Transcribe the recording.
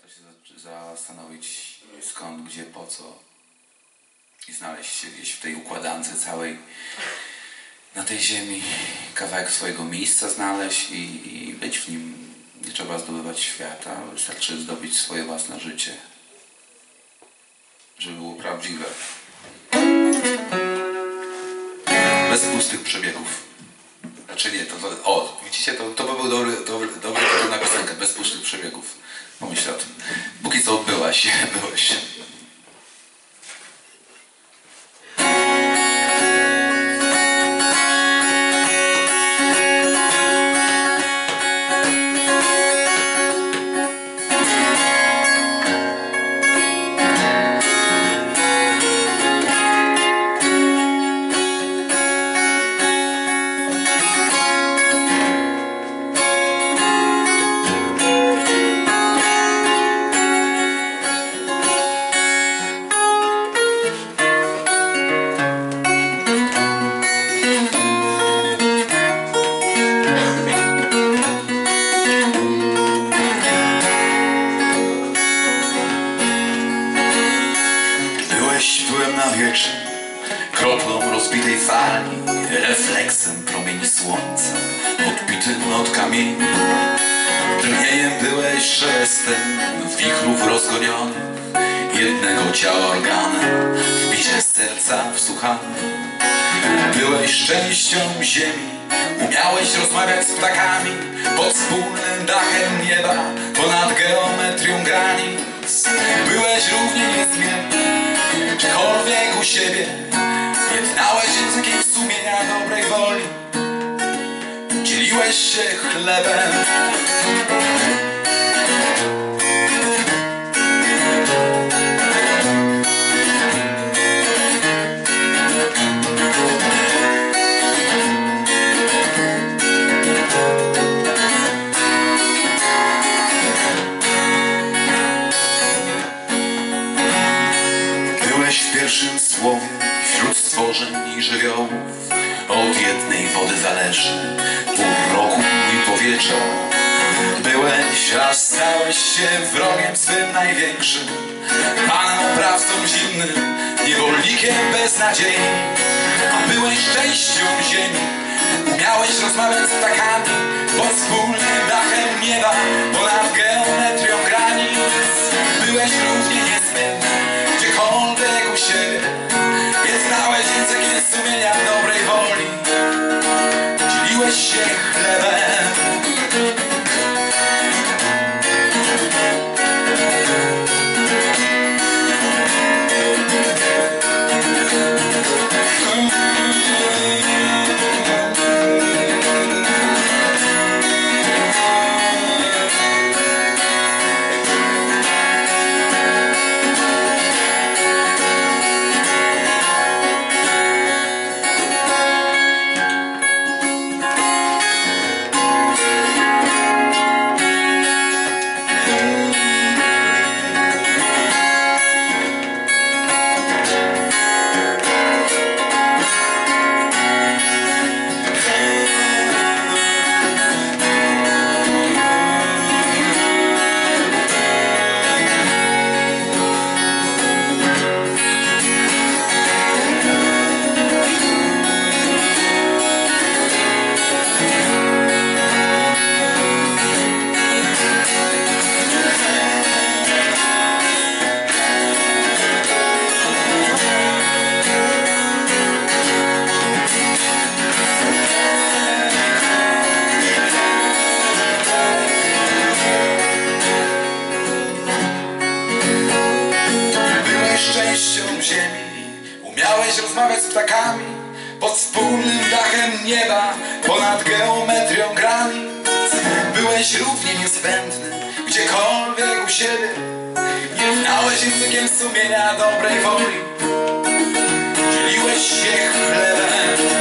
warto się zastanowić skąd, gdzie, po co i znaleźć się gdzieś w tej układance całej na tej ziemi, kawałek swojego miejsca znaleźć i być w nim. Nie trzeba zdobywać świata, wystarczy zdobyć swoje własne życie, żeby było prawdziwe. Bez pustych przebiegów. Znaczy nie, widzicie, to by był dobry tytuł na piosenkę, bez pustych przebiegów. Pomyśl o tym. Póki co byłeś. Byłem na wietrze, kroplą rozbitej fali, refleksem promieni słońca, odbitym od kamieni. Drgnieniem byłeś szelestem wichrów rozgonionych, jednego ciała organem, w bicie serca wsłuchanym. Byłeś szczęścią ziemi, umiałeś rozmawiać z ptakami, pod wspólnym dachem nieba, ponad geometrią granic. Byłeś równie niezmienny, gdziekolwiek u siebie, jednałeś językiem sumienia dobrej woli, dzieliłeś się chlebem. W pierwszym słowie wśród stworzeń i żywiołów, od jednej wody zależy pół roku i powietrza. Byłeś, aż stałeś się wrogiem swym największym, panem oprawcą zimnym, niewolnikiem bez nadziei. A byłeś częścią ziemi, umiałeś rozmawiać z ptakami, pod wspólnym dachem nieba, ponad geometrią granic. Byłeś równie niezmienny, gdziekolwiek u siebie, jednałeś językiem sumienia dobrej woli, dzieliłeś się chlebem. Umiałeś rozmawiać z ptakami, pod wspólnym dachem nieba, ponad geometrią granic. Byłeś równie niezbędny, gdziekolwiek u siebie, jednałeś językiem sumienia dobrej woli, dzieliłeś się chlebem.